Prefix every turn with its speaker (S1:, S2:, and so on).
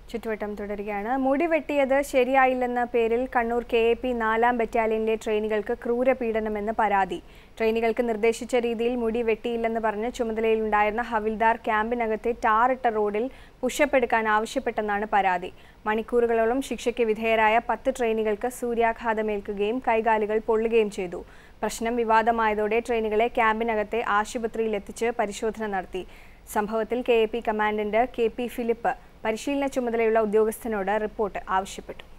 S1: ചുറ്റുവട്ടം തുടരുകയാണ്. മുടി വെട്ടിയത് ശരിയായില്ലെന്ന പേരിൽ കണ്ണൂർ KAP 4-ാം ബറ്റാലിയനിലെ ട്രെയിനികൾക്ക് ക്രൂരപീഡനമെന്ന് പരാതി. ട്രെയിനികൾക്ക് നിർദ്ദേശിച്ച രീതിയിൽ മുടി വെട്ടിയില്ലെന്ന് പറഞ്ഞ് ചുമതലയിലുണ്ടായിരുന്ന ഹവിൽദാർ ക്യാമ്പിനകത്തെ ടാറിട്ട റോഡിൽ പുഷപ്പ് എടുക്കാൻ ആവശ്യപ്പെട്ടെന്നാണ് പരാതി. മണിക്കൂറുകളോളം ശിക്ഷയ്ക്ക് വിധേയരായ 10 ട്രെയിനികൾക്ക് സൂര്യാഘാതമേൽക്കുകയും കൈകാലുകൾ പൊള്ളുകയും ചെയ്തു. പ്രശ്നം വിവാദമായതോടെ ട്രെയിനുകളെ ക്യാമ്പിനകത്തെ ആശുപത്രിയിലെത്തിച്ച് പരിശോധന നടത്തി. സംഭവത്തിൽ KAP കമാൻഡന്റ് KP ഫിലിപ്പ് പരിശീലന ചുമതലയുള്ള ഉദ്യോഗസ്ഥനോട് റിപ്പോർട്ട് ആവശ്യപ്പെട്ടു.